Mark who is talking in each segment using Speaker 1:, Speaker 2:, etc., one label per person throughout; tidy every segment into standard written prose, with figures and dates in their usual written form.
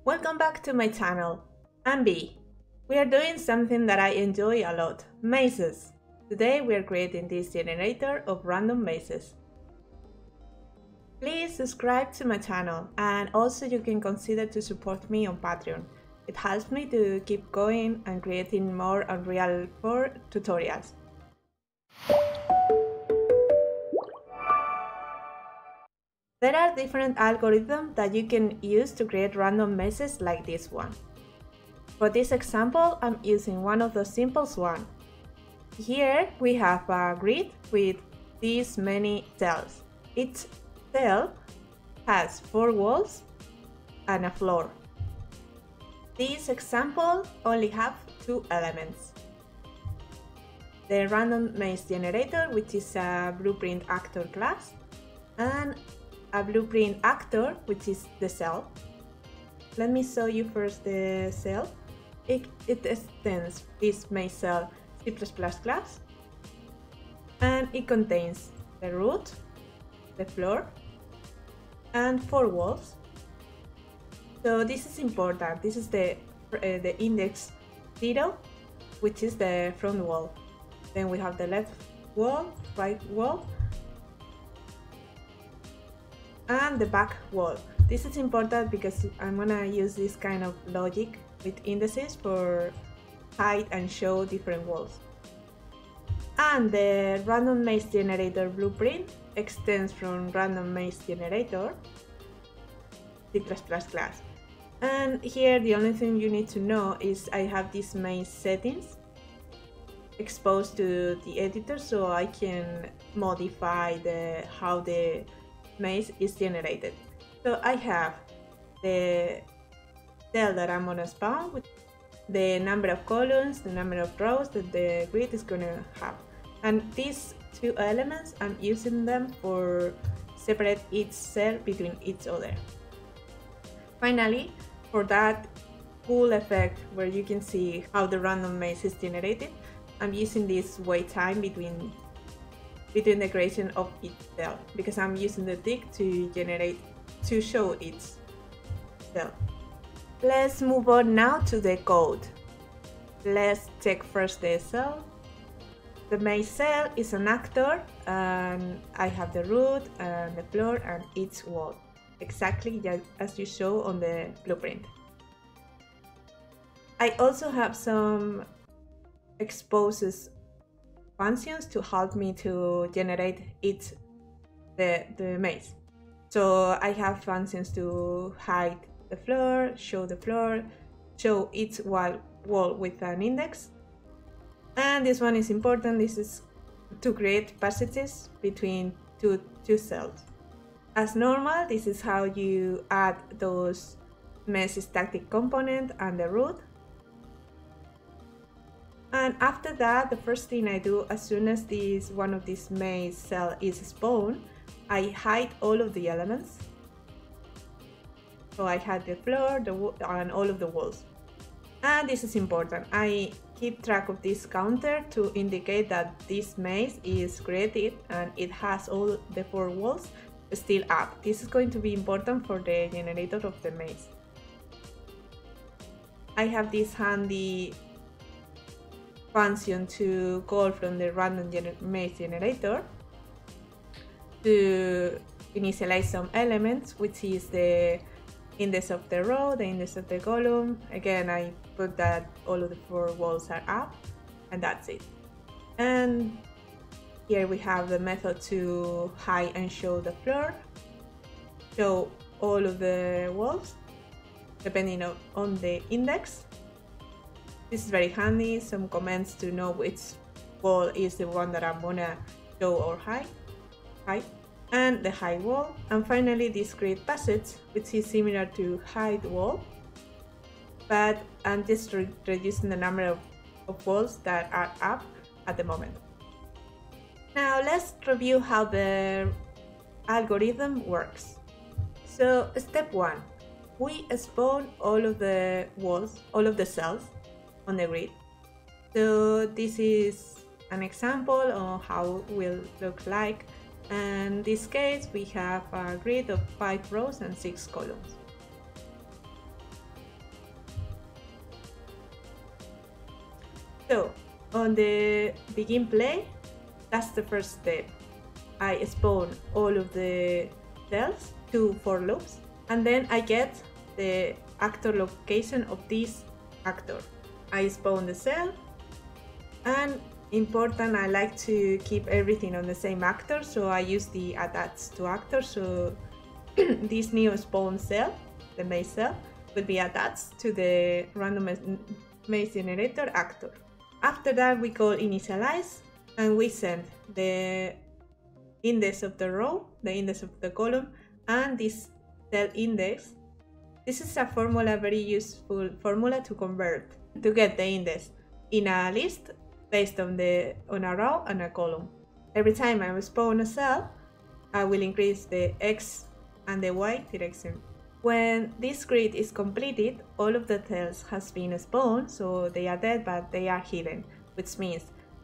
Speaker 1: Welcome back to my channel. I'm B. We are doing something that I enjoy a lot, mazes. Today we are creating this generator of random mazes. Please subscribe to my channel, and also you can consider to support me on Patreon. It helps me to keep going and creating more Unreal 4 tutorials. There are different algorithms that you can use to create random mazes like this one. For this example, I'm using one of the simplest ones. Here we have a grid with these many cells. Each cell has 4 walls and a floor. This example only have 2 elements. The random maze generator, which is a blueprint actor class, and a blueprint actor, which is the cell. Let me show you first the cell. It extends this MazeCell C++ class, and it contains the root, the floor, and 4 walls. So this is important. This is the index 0, which is the front wall. Then we have the left wall, right wall, and the back wall. This is important because I'm gonna use this kind of logic with indices for hide and show different walls. And the random maze generator blueprint extends from random maze generator C++ class. And here the only thing you need to know is I have these maze settings exposed to the editor, so I can modify how the maze is generated. So I have the cell that I'm gonna spawn with the number of columns, the number of rows that the grid is gonna have. And these 2 elements, I'm using them for separate each cell between each other. Finally, for that cool effect where you can see how the random maze is generated, I'm using this wait time between the creation of each cell, because I'm using the tick to show each cell. Let's move on now to the code. Let's check first the cell. The maze cell is an actor, and I have the root and the floor and each wall, exactly as you show on the blueprint. I also have some exposes functions to help me to generate the maze. So I have functions to hide the floor, show each wall with an index. And this one is important. This is to create passages between two cells. As normal, this is how you add those maze static component and the root. And after that, the first thing I do, as soon as one of these maze cell is spawned, I hide all of the elements. So I hide the floor, and all of the walls. And this is important. I keep track of this counter to indicate that this maze is created and it has all the 4 walls still up. This is going to be important for the generator of the maze. I have this handy function to call from the random maze generator to initialize some elements, which is the index of the row, the index of the column. Again, I put that all of the 4 walls are up, and that's it. And here we have the method to hide and show the floor, show all of the walls depending on the index. This is very handy, some comments to know which wall is the one that I'm gonna show or hide, and the hide wall. And finally, this create passage, which is similar to hide wall, but I'm just reducing the number of walls that are up at the moment. Now let's review how the algorithm works. So step 1, we spawn all of the walls, all of the cells on the grid. So this is an example of how it will look like, and in this case we have a grid of 5 rows and 6 columns. So on the begin play, that's the first step. I spawn all of the cells, 2 for loops, and then I get the actor location of this actor. I spawn the cell, and important, I like to keep everything on the same actor, so I use the attach to actor. So this new spawn cell, the MazeCell, will be attached to the RandomMazeGenerator actor. After that, we call initialize, and we send the index of the row, the index of the column, and this cell index. This is a formula, very useful formula to convert, to get the index in a list based on a row and a column. Every time I spawn a cell, I will increase the X and the Y direction. When this grid is completed, all of the cells has been spawned, so they are dead, but they are hidden, which means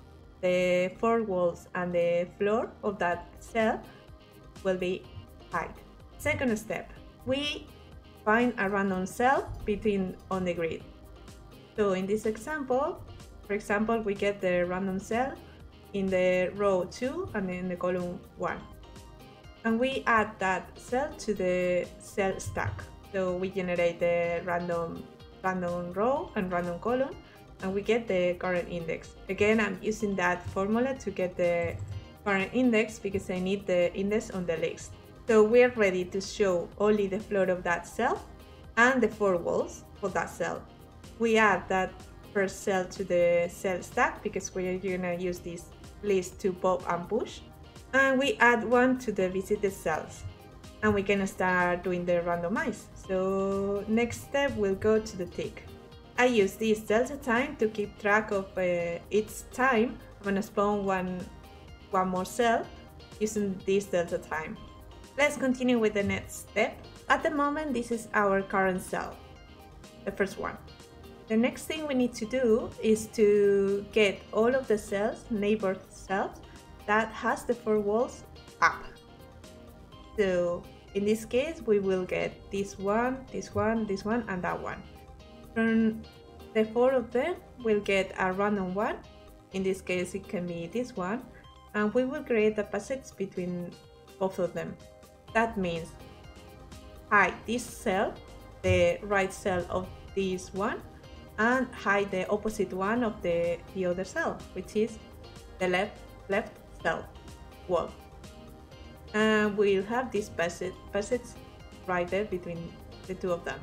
Speaker 1: the 4 walls and the floor of that cell will be hide. Second step, we find a random cell between on the grid. So in this example, for example, we get the random cell in the row 2 and in the column 1. And we add that cell to the cell stack. So we generate the random row and random column, and we get the current index. Again, I'm using that formula to get the current index because I need the index on the list. So we're ready to show only the floor of that cell and the 4 walls for that cell. We add that first cell to the cell stack because we're gonna use this list to pop and push. And we add one to the visited cells, and we can start doing the randomize. So next step, we'll go to the tick. I use this delta time to keep track of each time I'm gonna spawn one more cell using this delta time. Let's continue with the next step. At the moment, this is our current cell, the first one. The next thing we need to do is to get all of the cells, neighbor cells, that has the 4 walls up. So in this case, we will get this one, this one, this one, and that one. From the 4 of them, we'll get a random one. In this case, it can be this one, and we will create a passage between both of them. That means hide this cell, the right cell of this one, and hide the opposite one of the other cell, which is the left cell wall. And we'll have this passage right there between the 2 of them.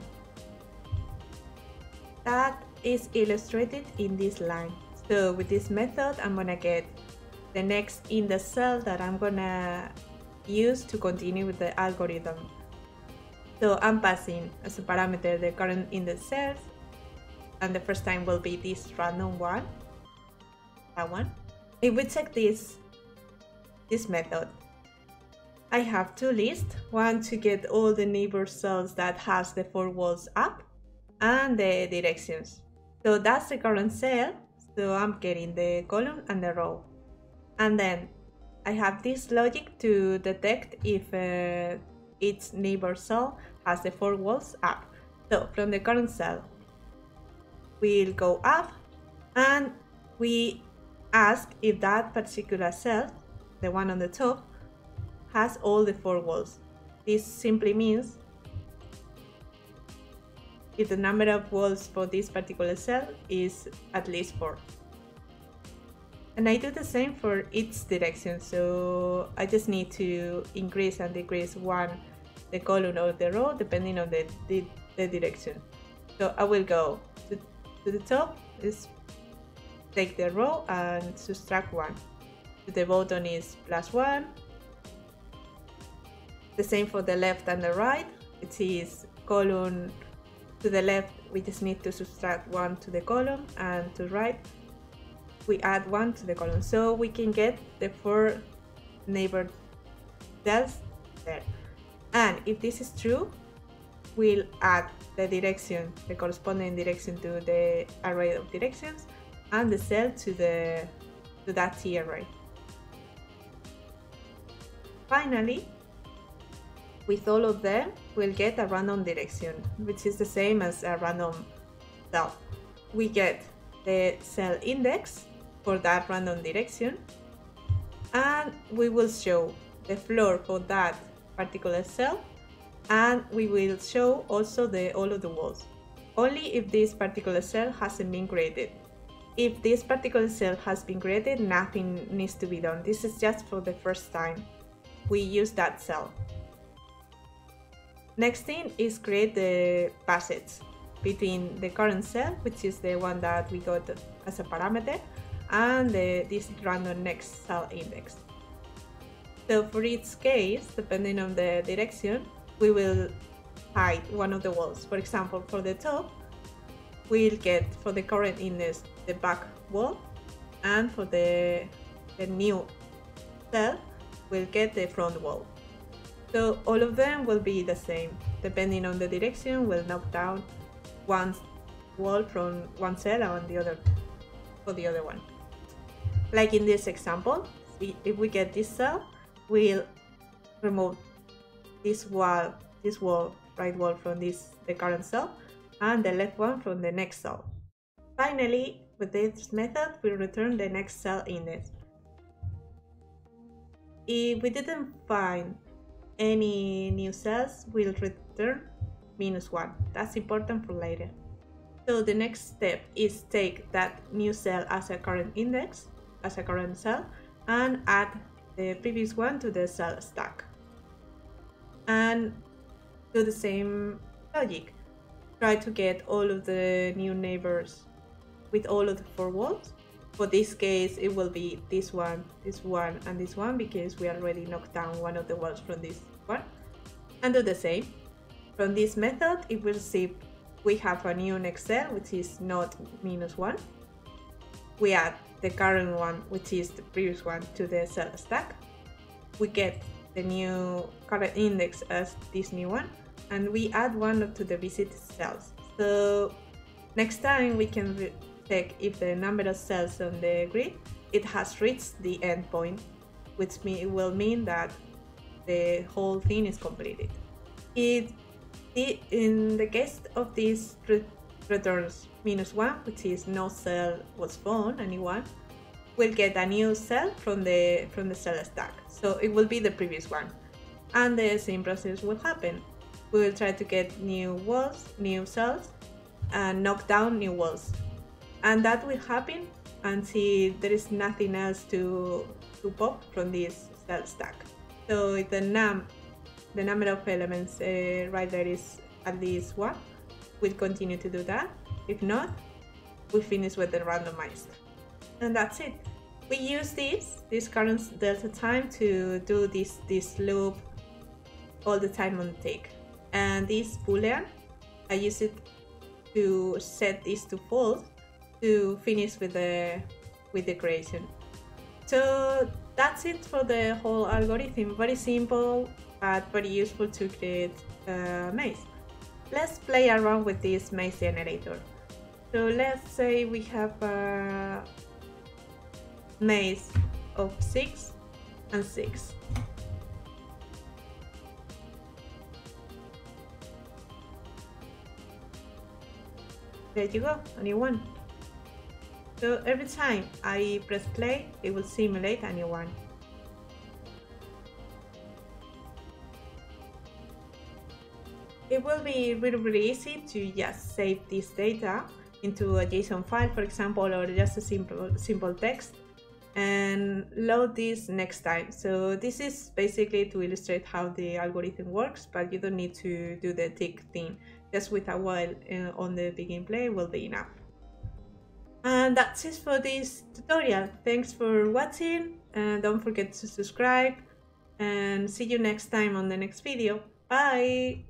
Speaker 1: That is illustrated in this line. So with this method, I'm gonna get the next in the cell that I'm gonna use to continue with the algorithm. So I'm passing as a parameter the current in the cells, and the first time will be this random one, that one. If we check this method, I have 2 lists, one to get all the neighbor cells that has the 4 walls up and the directions. So that's the current cell, so I'm getting the column and the row. And then I have this logic to detect if each neighbor cell has the 4 walls up. So from the current cell, we'll go up and we ask if that particular cell, the one on the top, has all the 4 walls. This simply means if the number of walls for this particular cell is at least 4. And I do the same for each direction, so I just need to increase and decrease the column or the row depending on the direction. So I will go to the top, is take the row and subtract 1. To the bottom is +1. The same for the left and the right. It is column to the left, we just need to subtract 1 to the column, and to right, we add 1 to the column. So we can get the 4 neighbor cells there. And if this is true, we'll add the direction, the corresponding direction to the array of directions, and the cell to that T array. Finally, with all of them, we'll get a random direction, which is the same as a random cell. We get the cell index for that random direction, and we will show the floor for that particular cell, and we will show also all of the walls, only if this particular cell hasn't been created. If this particular cell has been created, nothing needs to be done. This is just for the first time we use that cell. Next thing is create the passage between the current cell, which is the one that we got as a parameter, and this random next cell index. So for each case, depending on the direction, we will hide one of the walls. For example, for the top, we'll get for the current index the back wall, and for the new cell, we'll get the front wall. So all of them will be the same. Depending on the direction, we'll knock down one wall from one cell and the other for the other one. Like in this example, if we get this cell, we'll remove this wall, right wall from the current cell, and the left one from the next cell. Finally, with this method, we return the next cell index. If we didn't find any new cells, we'll return -1. That's important for later. So the next step is take that new cell as a current index, as a current cell, and add the previous one to the cell stack. And do the same logic. Try to get all of the new neighbors with all of the 4 walls. For this case, it will be this one, and this one, because we already knocked down one of the walls from this one. And do the same. From this method, it will see we have a new next cell, which is not -1. We add the current one, which is the previous one, to the cell stack. We get the new current index as this new one, and we add one to the visit cells. So next time we can check if the number of cells on the grid it has reached the endpoint, which will mean that the whole thing is completed. In the case of this returns -1, which is no cell was found, anyone, we'll get a new cell from the cell stack. So it will be the previous one, and the same process will happen. We will try to get new walls, new cells, and knock down new walls, and that will happen until there is nothing else to pop from this cell stack. So if the number of elements right there is at least 1, we'll continue to do that. If not, we finish with the randomized, and that's it. We use this current delta time to do this loop all the time on tick, and this boolean, I use it to set this to false to finish with the creation. So that's it for the whole algorithm. Very simple, but very useful to create a maze. Let's play around with this maze generator. So let's say we have a maze of 6 and 6. There you go, a new one. So every time I press play, it will simulate a new one. It will be really easy to just save this data into a JSON file, for example, or just a simple text, and load this next time. So this is basically to illustrate how the algorithm works, but you don't need to do the tick thing. Just with a while on the begin play will be enough. And that's it for this tutorial. Thanks for watching, and don't forget to subscribe, and see you next time on the next video. Bye!